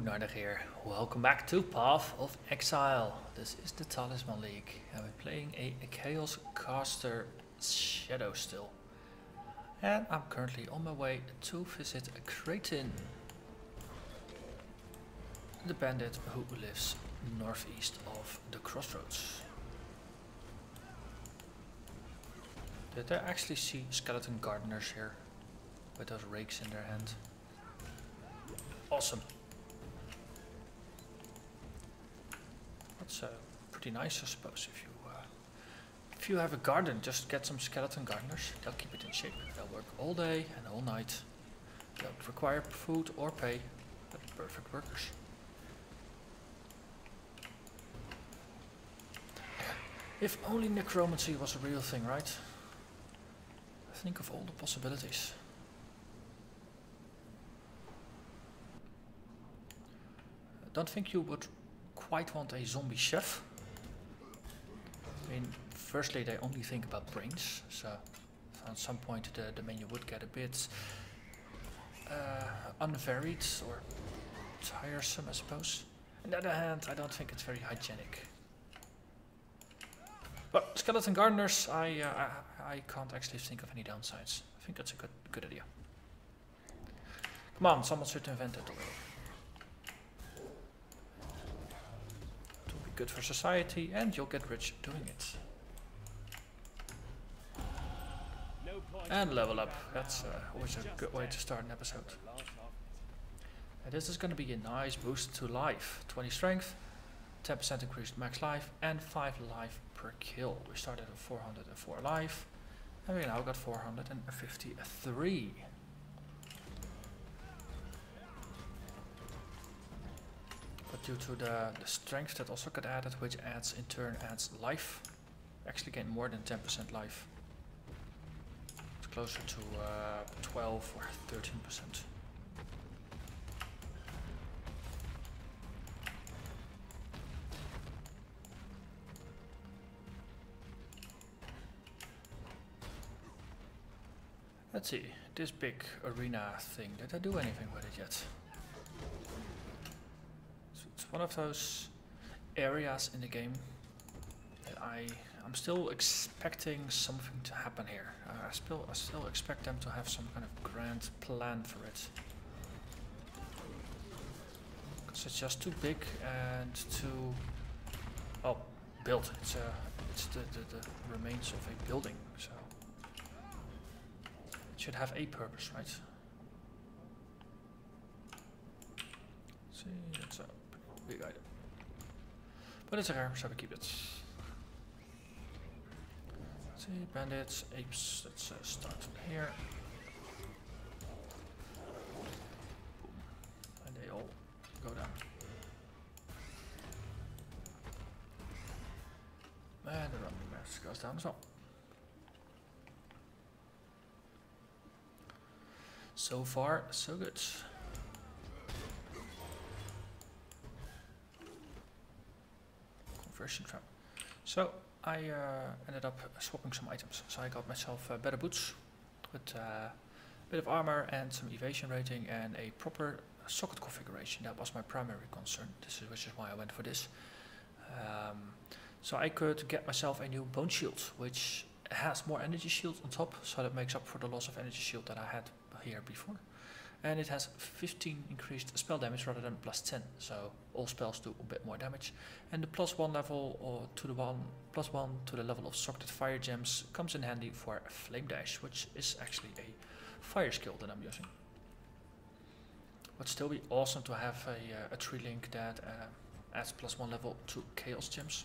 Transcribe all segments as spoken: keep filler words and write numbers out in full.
Narnach here. Welcome back to Path of Exile. This is the Talisman League and we're playing a, a Chaos Caster Shadow still. And I'm currently on my way to visit Kraityn, the bandit who lives northeast of the crossroads. Did I actually see skeleton gardeners here with those rakes in their hand? Awesome. That's uh, pretty nice, I suppose. If you uh, if you have a garden, just get some skeleton gardeners. They'll keep it in shape. They'll work all day and all night. They don't require food or pay. They're perfect workers. If only necromancy was a real thing, right? Think of all the possibilities. I don't think you would quite want a zombie chef. I mean, firstly they only think about brains, so at some point the, the menu would get a bit uh, unvaried or tiresome, I suppose. On the other hand, I don't think it's very hygienic. But skeleton gardeners, I, uh, I I can't actually think of any downsides. I think that's a good good idea. Come on, someone should invent it already. It will be good for society and you'll get rich doing it. And level up. That's uh, always a good way to start an episode. And this is going to be a nice boost to life. twenty strength, ten percent increased max life, and five life per kill. We started at four hundred four life, and we now got four hundred fifty-three. But due to the, the strength that also got added, which adds in turn adds life, we actually gain more than ten percent life. It's closer to uh, twelve or thirteen percent. Let's see, this big arena thing, did I do anything with it yet? So it's one of those areas in the game that I, I'm still expecting something to happen here. Uh, I, still, I still expect them to have some kind of grand plan for it. Because it's just too big and too, oh, built. It's, uh, it's the, the, the remains of a building, so. Should have a purpose, right? See, that's a big item. But it's rare, so we keep it. See, bandits, apes, let's uh, start from here. Boom. And they all go down. And the rumbling mass goes down as well. So far, so good. Conversion trap. So I uh, ended up swapping some items. So I got myself uh, better boots with uh, a bit of armor and some evasion rating and a proper socket configuration. That was my primary concern. This is which is why I went for this. Um, so I could get myself a new bone shield, which has more energy shield on top, so that makes up for the loss of energy shield that I had here before, and it has fifteen increased spell damage rather than plus ten, so all spells do a bit more damage. And the plus one level or to the one plus one to the level of socketed fire gems comes in handy for flame dash, which is actually a fire skill that I'm using. Would still be awesome to have a, uh, a tree link that uh, adds plus one level to chaos gems.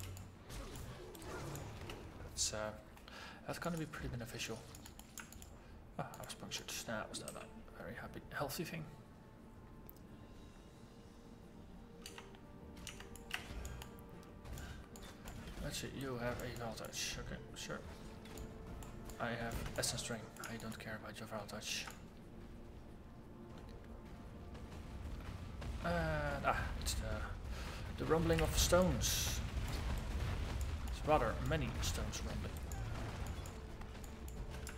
It's uh, that's gonna be pretty beneficial. Ah, I was punctured. Nah, that was not a very happy, healthy thing. Let's see, you have a Vial Touch. Okay, sure. I have Essence Drain. I don't care about your Vial Touch. And, ah, it's the, the rumbling of stones. It's rather many stones rumbling.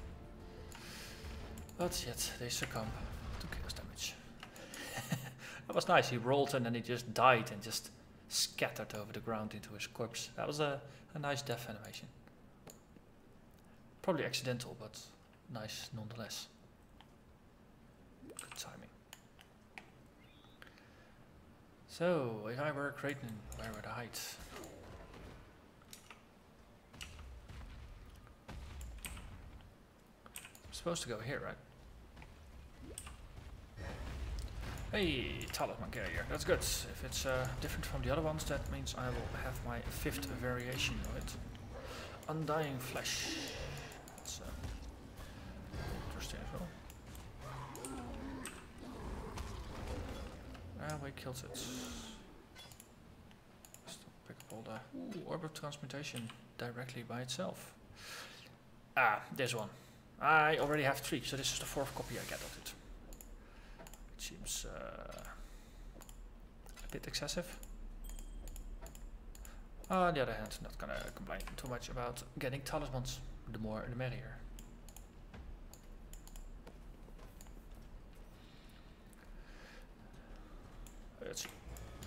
But yet they succumb to chaos damage. was nice. He rolled and then he just died and just scattered over the ground into his corpse. That was a, a nice death animation. Probably accidental, but nice nonetheless. Good timing. So, if I were Kraityn, where would I hide? I'm supposed to go here, right? Hey, Talisman carrier, that's good. If it's uh, different from the other ones, that means I will have my fifth variation of it. Undying Flesh. That's uh, interesting as well. And we killed it. Still pick up all the ooh, Orb of Transmutation directly by itself. Ah, this one. I already have three, so this is the fourth copy I get of it. Seems uh, a bit excessive. On the other hand, not gonna complain too much about getting talismans. The more the merrier. Let's see.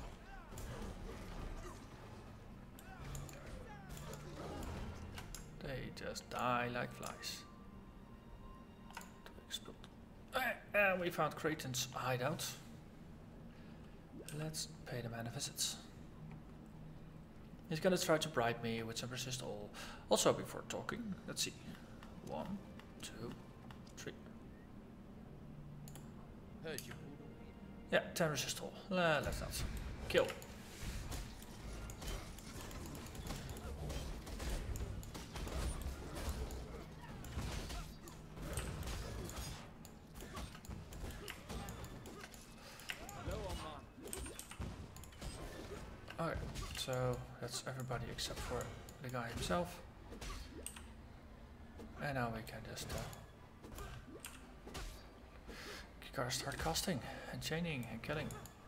They just die like flies. To explode. And we found Kraityn's hideout. Let's pay the man a visit. He's gonna try to bribe me with some resist all. Also, before talking, let's see. One, two, three. Heard you. Yeah, ten resist all. Uh, let's not. Kill. Okay, so that's everybody except for the guy himself. And now we can just uh, start casting and chaining and killing.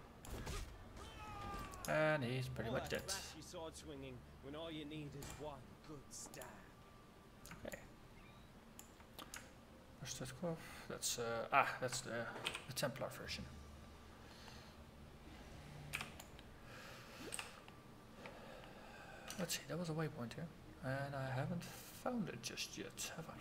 And he's pretty much dead. When all you need is one good stab. Okay. Where's that glove? That's uh, ah, that's the, the Templar version. Let's see, there was a waypoint here, and I haven't found it just yet, have I?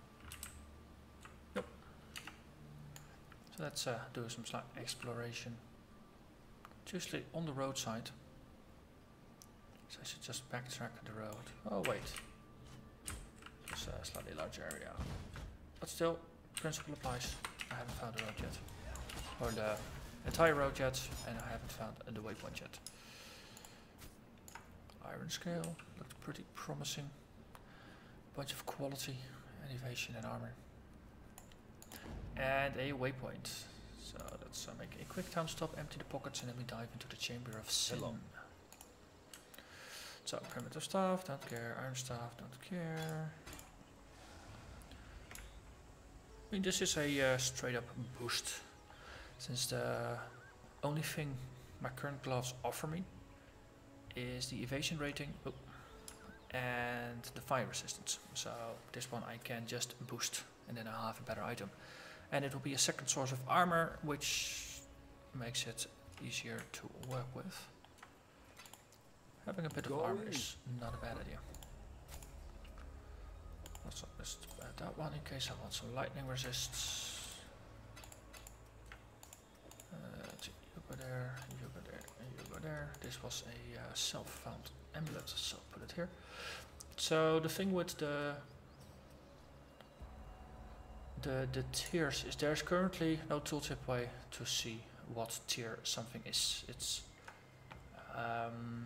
Nope. So let's uh, do some slight exploration. It's usually on the roadside. So I should just backtrack the road. Oh wait. It's a slightly larger area. But still, principle applies. I haven't found the road yet. Or the entire road yet, and I haven't found uh, the waypoint yet. Iron scale, looked pretty promising. Bunch of quality, and evasion and armor. And a waypoint. So let's uh, make a quick time stop, empty the pockets, and then we dive into the Chamber of Sin. Hello. So, primitive staff, don't care. Iron staff, don't care. I mean, this is a uh, straight up boost. Since the only thing my current gloves offer me is the evasion rating oh, and the fire resistance. So this one I can just boost and then I'll have a better item. And it will be a second source of armor, which makes it easier to work with. Having a bit of armor is not a bad idea. Also, just add that one in case I want some lightning resists. Uh, you go there, you go there, and you go there. This was a uh, self-found amulet, so put it here. So the thing with the the the tiers is there's currently no tooltip way to see what tier something is. It's um,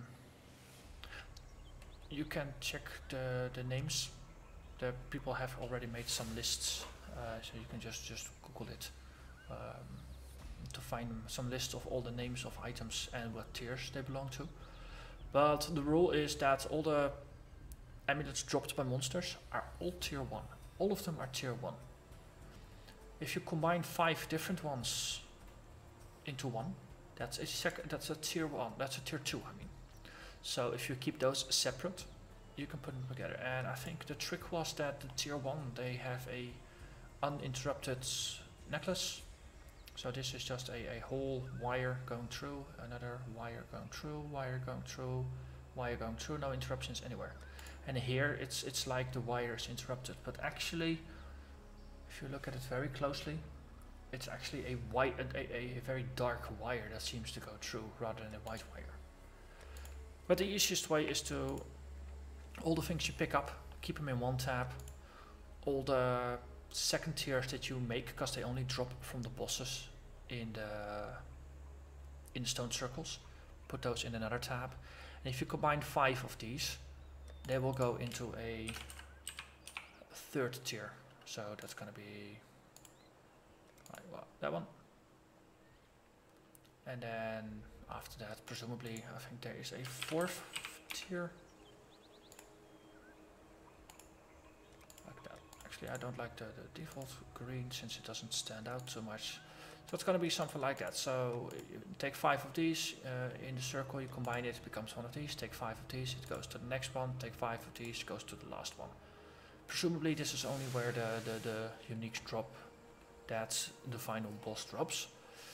you can check the the names. The people have already made some lists, uh, so you can just just Google it um, to find some lists of all the names of items and what tiers they belong to. But the rule is that all the amulets dropped by monsters are all tier one. All of them are tier one. If you combine five different ones into one, that's a second. That's a tier one. That's a tier two. I mean, so if you keep those separate, you can put them together. And I think the trick was that the tier one they have a uninterrupted necklace, So this is just a, a whole wire going through, another wire going through, wire going through, wire going through, no interruptions anywhere. And here it's it's like the wire is interrupted, but actually, if you look at it very closely, it's actually a white, a, a, a very dark wire that seems to go through rather than a white wire. But the easiest way is to, all the things you pick up, keep them in one tab. All the second tiers that you make, because they only drop from the bosses in the in the stone circles, put those in another tab. And if you combine five of these, they will go into a third tier. So that's going to be like, well, that one. And then after that, presumably, I think there is a fourth tier. Like that. Actually, I don't like the, the default green since it doesn't stand out too much. So it's going to be something like that. So you take five of these uh, in the circle, you combine it, it becomes one of these. Take five of these, it goes to the next one. Take five of these, it goes to the last one. Presumably this is only where the, the, the uniques drop. That's the final boss drops.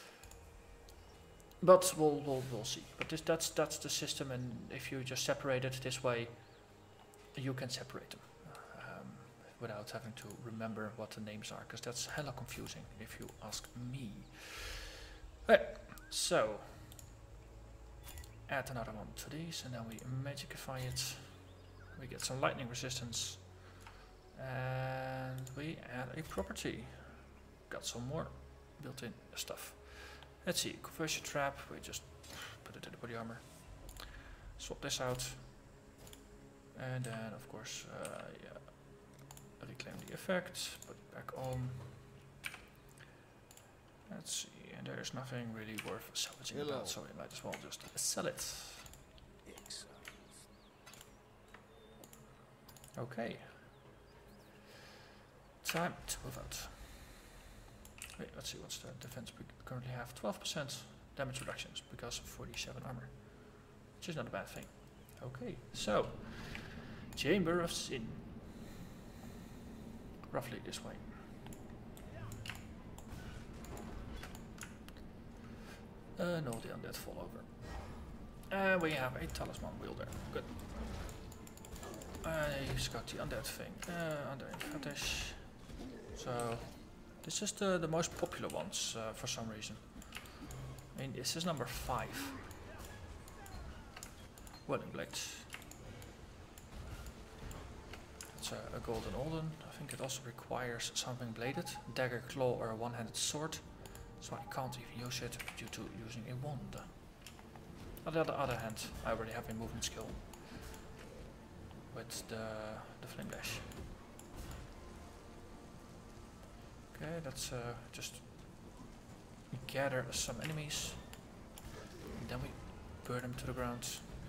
But we'll, we'll, we'll see. But this, that's, that's the system, and if you just separate it this way, you can separate them. Um, without having to remember what the names are, because that's hella confusing if you ask me. Right, so add another one to these, and then we magicify it. We get some lightning resistance, and we add a property. Got some more built-in stuff. Let's see, conversion trap. We just put it in the body armor. Swap this out, and then of course, uh, yeah. Reclaim the effect, put it back on. Let's see, and there's nothing really worth salvaging Hello. about, so we might as well just sell it. Excellent. Okay. Time to move out. Wait, let's see, what's the defense we currently have? twelve percent damage reductions because of forty-seven armor, which is not a bad thing. Okay, so Chamber of Sin. Roughly this way. And all the undead fall over. And we have a talisman wielder. Good. And he's got the undead thing uh, under fetish. So this is the, the most popular ones uh, for some reason. I mean, this is number five. Welding blades. It's a, a golden olden. I think it also requires something bladed, dagger, claw, or a one-handed sword. So I can't even use it due to using a wand. On the other hand, I already have a movement skill with the the flame dash. Okay, let's uh, just gather some enemies, and then we burn them to the ground.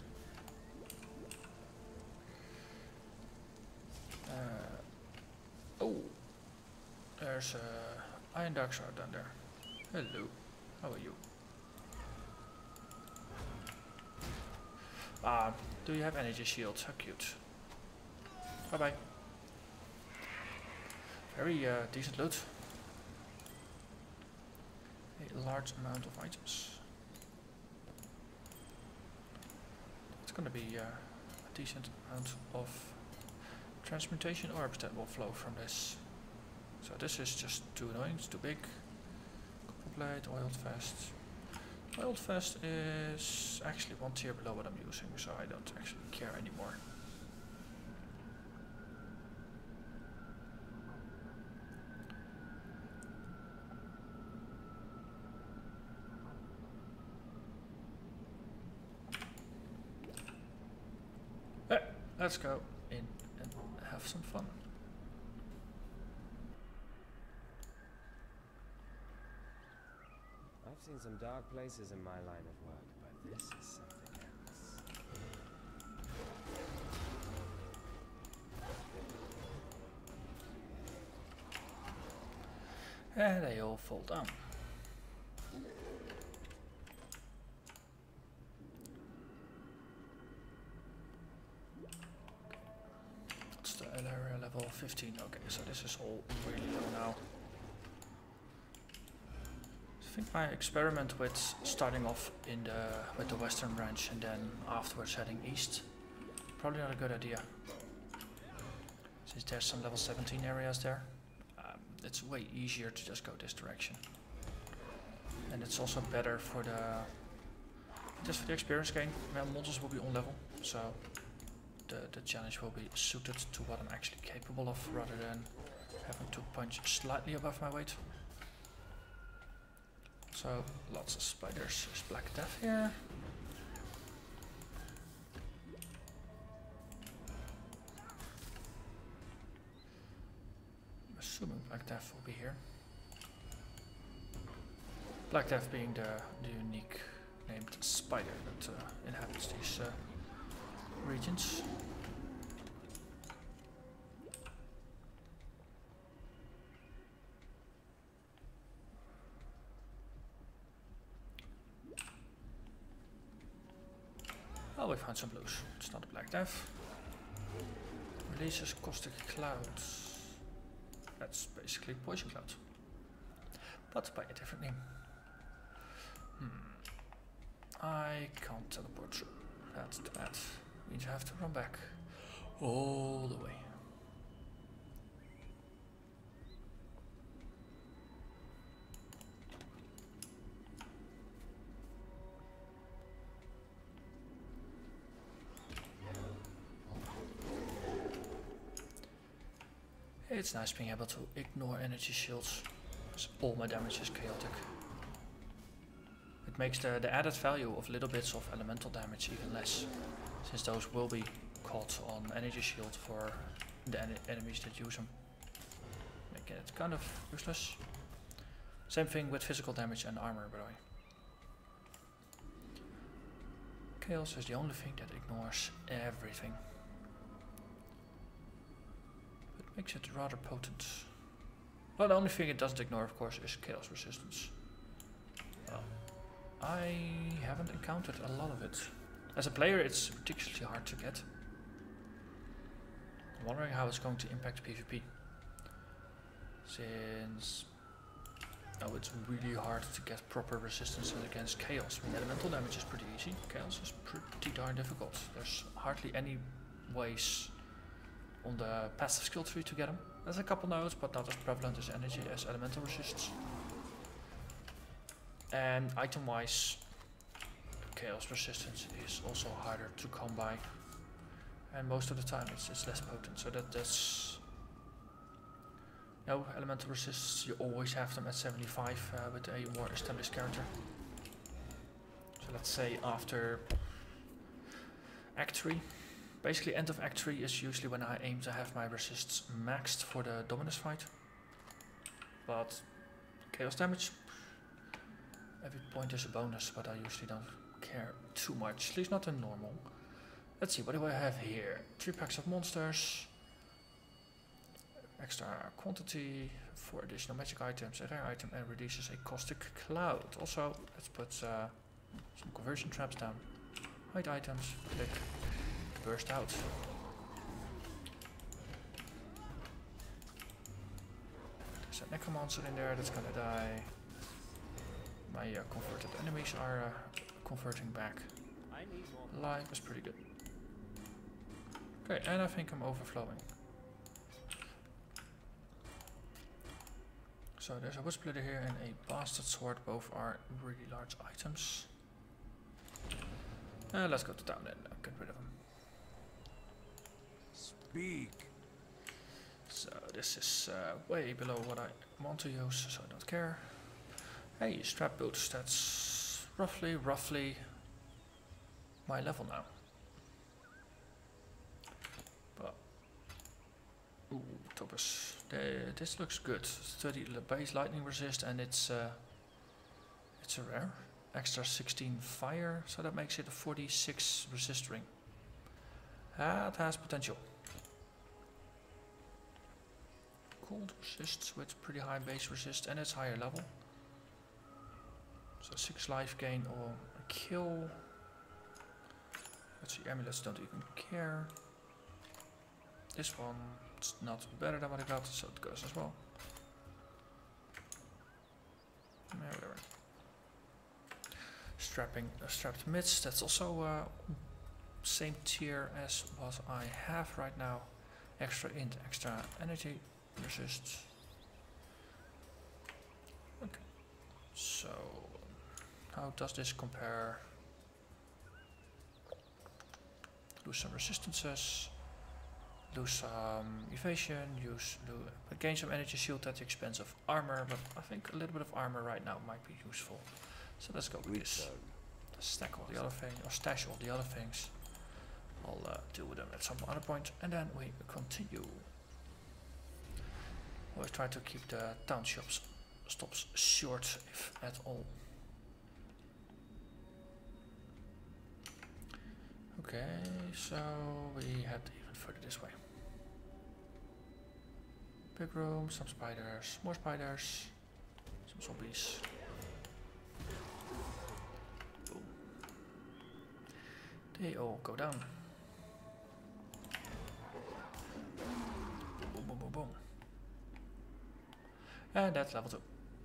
Uh, oh, there's a Iron Dark Sword down there. Hello, how are you? Ah, do you have energy shields? How cute. Bye bye. Very uh, decent loot. A large amount of items. It's gonna be uh, a decent amount of transmutation orbs that will flow from this. So this is just too annoying, it's too big. Copper blade, oiled vest. Oiled vest is actually one tier below what I'm using, so I don't actually care anymore. Eh, let's go in and have some fun. I've seen some dark places in my line of work, but this is something else. And they all fall down. What's the area level? fifteen. Okay, so this is all really low now. think my experiment with starting off in the with the western branch and then afterwards heading east, probably not a good idea. Since there's some level seventeen areas there, um, it's way easier to just go this direction. And it's also better for the just for the experience gain. Well, monsters will be on level, so the the challenge will be suited to what I'm actually capable of, rather than having to punch slightly above my weight. So lots of spiders. There's Black Death here. I'm assuming Black Death will be here. Black Death being the, the unique named spider that uh, inhabits these uh, regions. Oh, we found some blues. It's not a Black Death. Releases caustic clouds. That's basically poison cloud, but by a different name. Hmm. I can't teleport through. That's too bad. Means I have to run back all the way. It's nice being able to ignore energy shields, because all my damage is chaotic. It makes the, the added value of little bits of elemental damage even less, since those will be caught on energy shield for the en enemies that use them. Making it kind of useless. Same thing with physical damage and armor, by the way. Chaos is the only thing that ignores everything. Makes it rather potent. Well, the only thing it doesn't ignore, of course, is chaos resistance. Well, I haven't encountered a lot of it. As a player, it's ridiculously hard to get. I'm wondering how it's going to impact PvP. Since oh, it's really hard to get proper resistance against chaos. I mean, elemental damage is pretty easy. Chaos is pretty darn difficult. There's hardly any ways on the passive skill tree to get them. There's a couple nodes, but not as prevalent as energy as elemental resists. And item wise, chaos resistance is also harder to come by, and most of the time it's, it's less potent, so that that's no elemental resists. You always have them at seventy-five uh, with a more established character. So let's say after Act three. Basically, end of Act three is usually when I aim to have my resists maxed for the Dominus fight. But chaos damage, every point is a bonus, but I usually don't care too much, at least not in normal. Let's see, what do I have here? Three packs of monsters, extra quantity, four additional magic items, a rare item, and releases a caustic cloud. Also, let's put uh, some conversion traps down. Hide items, click. Burst out. There's a necromancer in there that's gonna die. My uh, converted enemies are uh, converting back. Life is pretty good. Okay, and I think I'm overflowing. So there's a wood splitter here and a bastard sword. Both are really large items. Uh, let's go to town and uh, get rid of them. Speak. So this is uh, way below what I want to use, so I don't care. Hey, strap boots, that's roughly, roughly my level now. But, ooh, Topaz, the, this looks good. thirty base lightning resist, and it's uh, it's a rare. Extra sixteen fire, so that makes it a forty-six resist ring. That has potential. Cold resists with pretty high base resist, and it's higher level. So six life gain or a kill. Let's see, amulets don't even care. This one, it's not better than what I got, so it goes as well. Yeah, whatever. strapping uh, strapped mids. That's also uh, same tier as what I have right now. Extra int, extra energy resist. Okay. So how does this compare? Lose some resistances. Lose some evasion. Use lo gain some energy shield at the expense of armor, but I think a little bit of armor right now might be useful. So let's go with this. Stack all the other things, or stash all the other things. I'll uh, deal with them at some other point, and then we continue. Always try to keep the townships stops short, if at all. Okay, so we head even further this way. Big room, some spiders, more spiders, some zombies. Boom. They all go down. Boom, boom, boom, boom. And that's level two.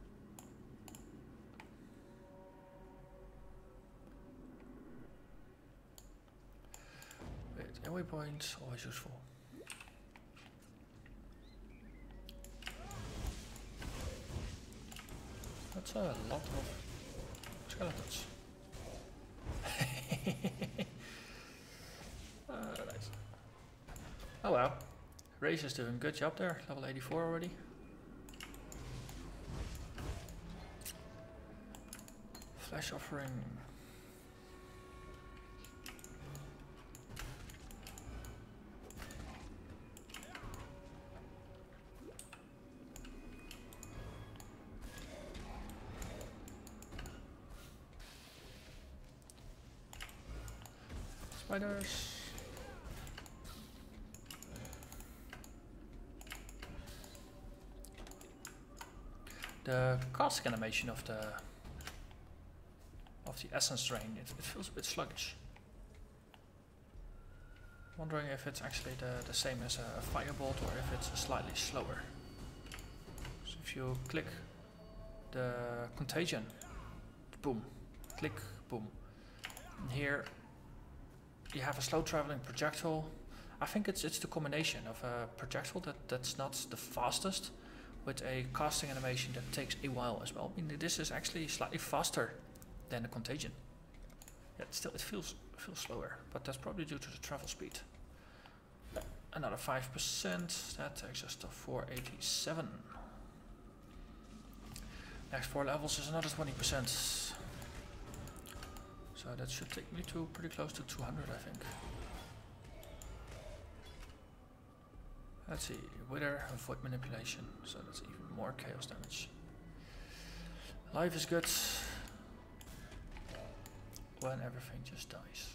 Wait, airway points, always useful. That's a lot of skeletons. uh, nice. Oh wow, Race is doing a good job there, level eighty-four already. Flash offering. Spiders. The casting animation of the of the essence drain, it, it feels a bit sluggish. Wondering if it's actually the, the same as a firebolt or if it's slightly slower. So if you click the contagion, boom, click, boom. And here you have a slow traveling projectile. I think it's it's the combination of a projectile that, that's not the fastest with a casting animation that takes a while as well. I mean, this is actually slightly faster than the contagion. Yeah, still it feels feels slower, but that's probably due to the travel speed. Another five percent, that takes us to four eighty-seven. Next four levels is another twenty percent. So that should take me to pretty close to two hundred, I think. Let's see, Wither and Void Manipulation, so that's even more chaos damage. Life is good when everything just dies.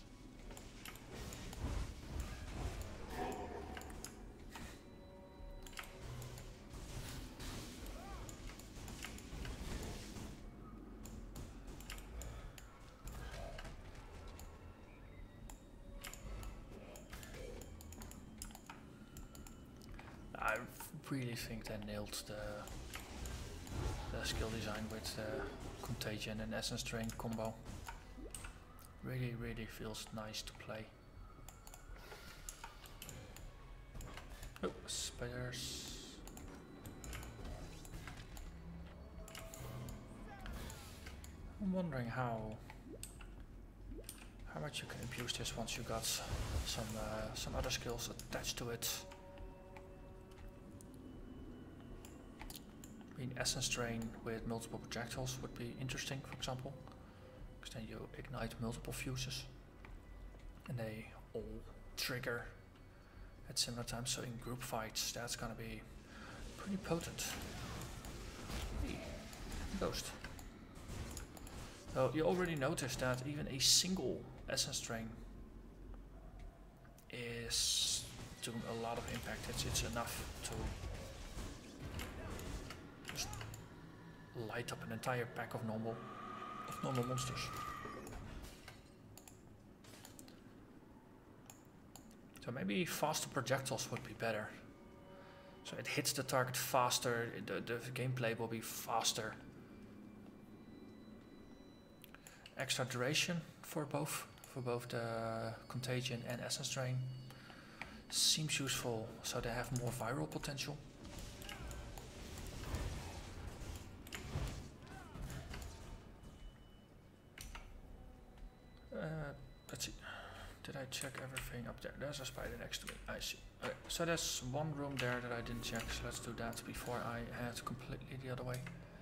I really think they nailed the, the skill design with the Contagion and Essence Drain combo. Really, really feels nice to play. Oh, spiders. I'm wondering how how much you can abuse this once you got some uh, some other skills attached to it. I mean, Essence Drain with multiple projectiles would be interesting, for example, because then you ignite multiple fuses and they all trigger at similar times. So in group fights, that's gonna be pretty potent. Hey, ghost. So you already noticed that even a single Essence Drain is doing a lot of impact. It's it's enough to just light up an entire pack of normal of normal monsters. So maybe faster projectiles would be better. So it hits the target faster, the, the gameplay will be faster. extra duration for both, for both the contagion and essence drain. Seems useful, so they have more viral potential. Uh, let's see. Did I check everything up there? There's a spider next to me. I see. Okay, so there's one room there that I didn't check, so let's do that before I head completely the other way.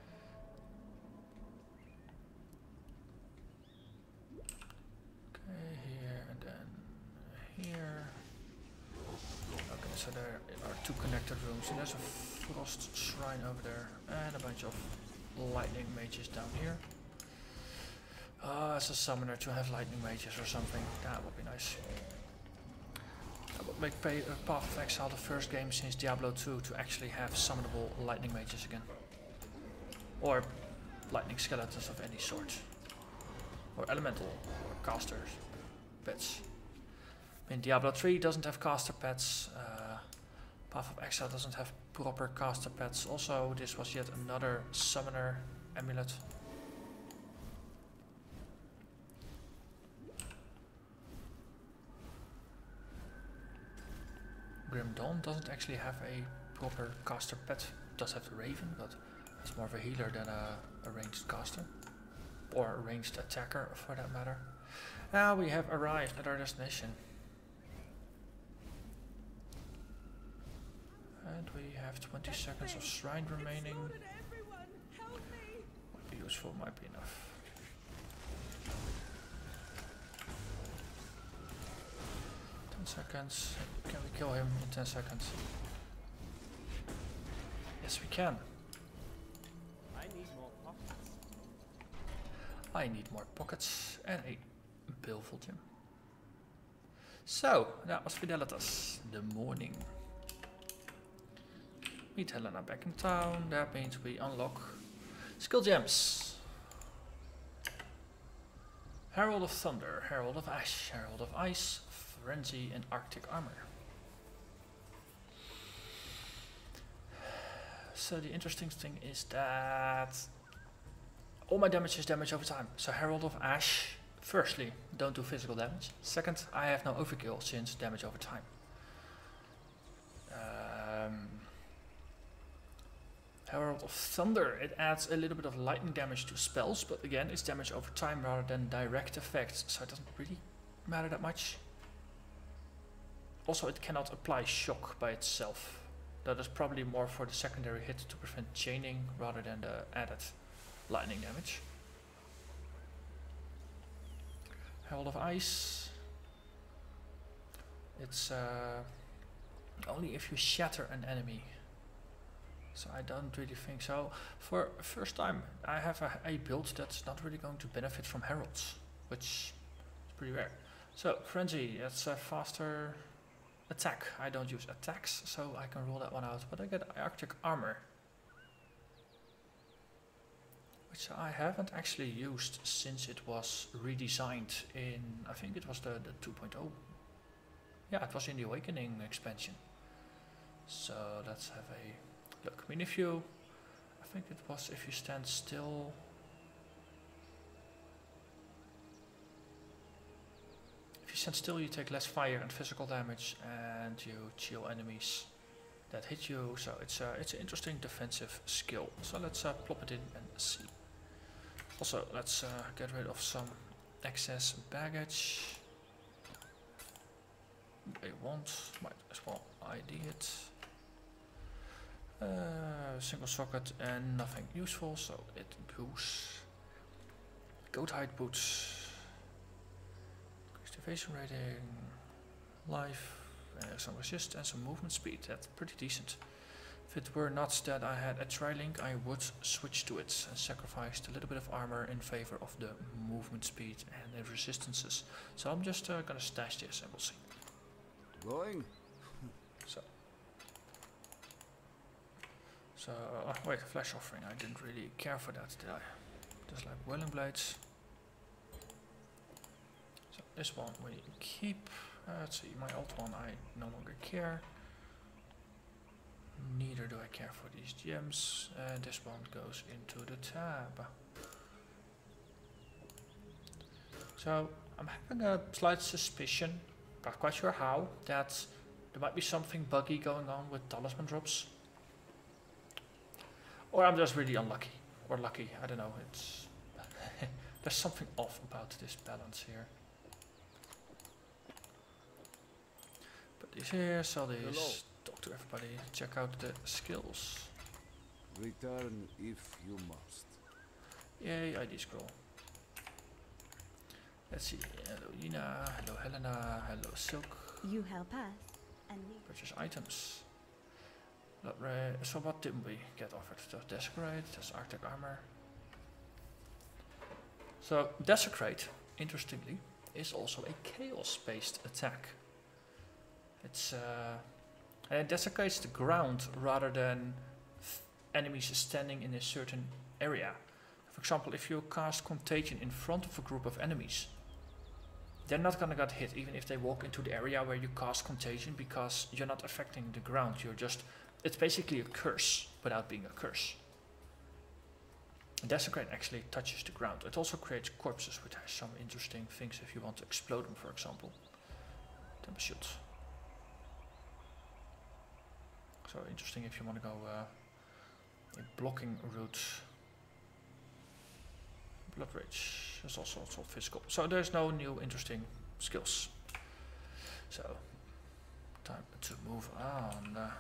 Okay, here and then here. Okay, so there are two connected rooms. And there's a frost shrine over there and a bunch of lightning mages down here. Ah, uh, as a summoner to have lightning mages or something, that would be nice. That would make pay, uh, Path of Exile the first game since Diablo two to actually have summonable lightning mages again. Or lightning skeletons of any sort. Or elemental, or casters, pets. I mean, Diablo three doesn't have caster pets, uh, Path of Exile doesn't have proper caster pets. Also, this was yet another summoner amulet. Grim Dawn doesn't actually have a proper caster pet. It does have the Raven, but it's more of a healer than a, a ranged caster. Or a ranged attacker, for that matter. Now we have arrived at our destination. And we have twenty seconds of shrine remaining. Might be useful, might be enough. ten seconds. Can we kill him in ten seconds? Yes, we can. I need more pockets. I need more pockets and a Baleful gem. So, that was Fidelitas, the morning. Meet Helena back in town. That means we unlock skill gems. Herald of Thunder, Herald of Ash, Herald of Ice, Frenzy, and Arctic Armor. So the interesting thing is that all my damage is damage over time. So Herald of Ash, firstly, don't do physical damage. Second, I have no overkill since damage over time. Um, Herald of Thunder, it adds a little bit of lightning damage to spells, but again, it's damage over time rather than direct effects, so it doesn't really matter that much. Also, it cannot apply shock by itself. That is probably more for the secondary hit to prevent chaining rather than the added lightning damage. Herald of Ice. It's uh, only if you shatter an enemy. So I don't really think so. For first time, I have a, a build that's not really going to benefit from heralds, which is pretty rare. So Frenzy, that's a faster attack. I don't use attacks, so I can rule that one out. But I get Arctic Armor, which I haven't actually used since it was redesigned in, I think it was the, the two point oh. Yeah, it was in the Awakening expansion. So let's have a look. I mean, if you, I think it was if you stand still. If you stand still, you take less fire and physical damage, and you chill enemies that hit you. So it's a, it's an interesting defensive skill. So let's uh, plop it in and see. Also, let's uh, get rid of some excess baggage. I want, might as well I D it. Uh, single socket and nothing useful, so it goes. Goat hide boots. Increased evasion rating, life, uh, some resist and some movement speed. That's pretty decent. If it were not that I had a tri-link, I would switch to it and sacrificed a little bit of armor in favor of the movement speed and the resistances. So I'm just uh, gonna stash this and we'll see. Going? So. So, uh, wait, Flash Offering, I didn't really care for that, did I? Just like Whirling Blades. So this one we keep. Uh, let's see, my old one I no longer care. Neither do I care for these gems. And this one goes into the tab. So I'm having a slight suspicion, not quite sure how, that there might be something buggy going on with talisman drops. Or I'm just really unlucky. Or lucky, I don't know. It's there's something off about this balance here. Put these here, sell these, Hello. talk to everybody, check out the skills. Return if you must. Yay, I D scroll. Let's see, hello Nina, hello Helena, hello Silk. You help us, and we Purchase items. Not re so what didn't we get offered? So Desecrate, that's Arctic armor. So Desecrate, interestingly, is also a chaos-based attack. It's uh, and it desecrates the ground rather than enemies standing in a certain area. For example, if you cast Contagion in front of a group of enemies, they're not gonna get hit even if they walk into the area where you cast Contagion, because you're not affecting the ground. You're just, it's basically a curse without being a curse. Desecrate actually touches the ground. It also creates corpses, which has some interesting things if you want to explode them, for example. Then shoot. So interesting if you want to go uh, a blocking route. Blood Rage. There's also sort of physical. So there's no new interesting skills. So time to move on. Uh,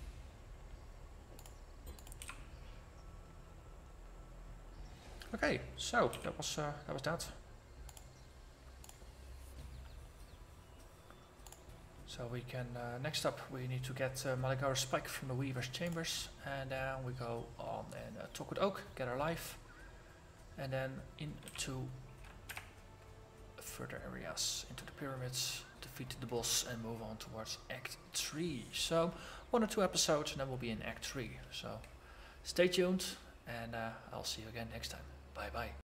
okay, so that was uh, that was that. So we can uh, next up we need to get uh, Malagara's Spike from the Weaver's Chambers, and then we go on and uh, talk with Oak, get our life. And then into further areas, into the pyramids, defeat the boss and move on towards Act three. So one or two episodes and then we'll be in Act three. So stay tuned and uh, I'll see you again next time. Bye bye.